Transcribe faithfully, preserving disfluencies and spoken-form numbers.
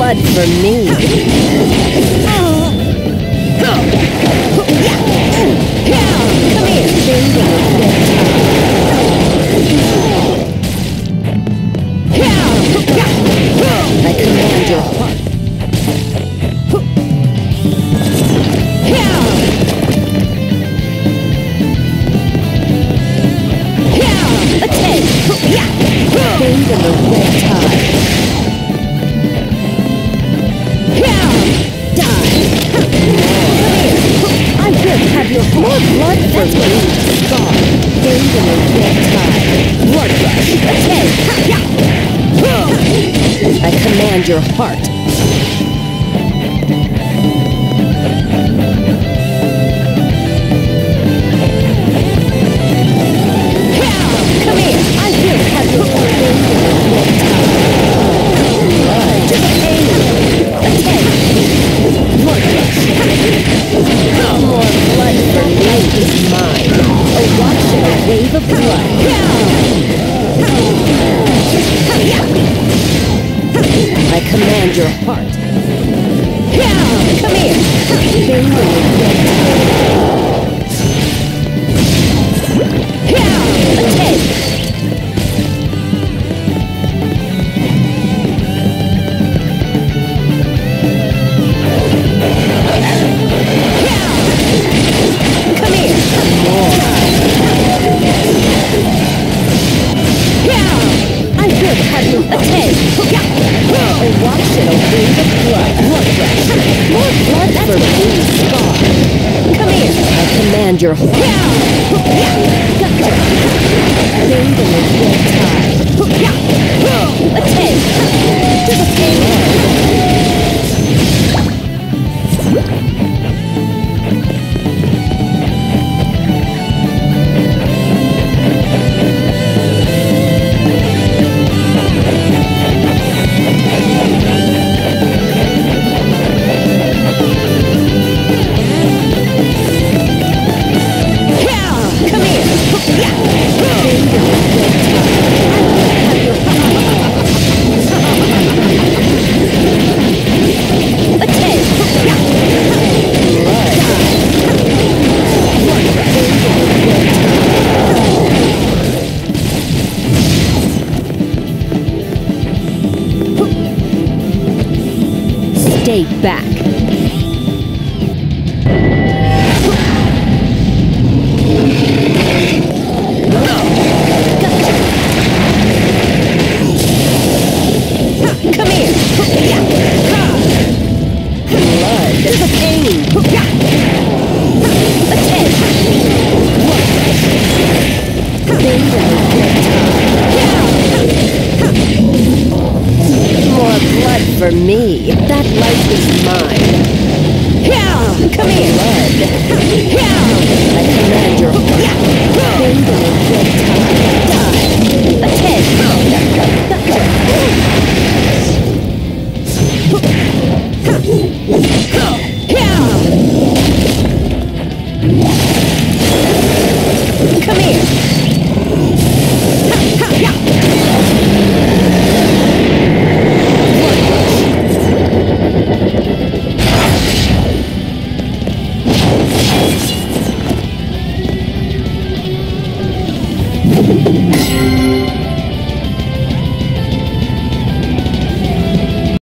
blood for me. Come here, finger of red tide. I command your heart. Attend! Finger of red tide. I will have your more blood for me. Scar. Finger of red tide. Blood rush. Attend! I command your heart. Wave of blood. I command your heart. Come here. Finger of red tide. Attend. Come here. I will have you attend. A watch and a wave of blood. Blood rush. More blood for me, Scar. Come here. I command your heart. Gotcha. Finger of red tide. Attend. To the floor. Stay back.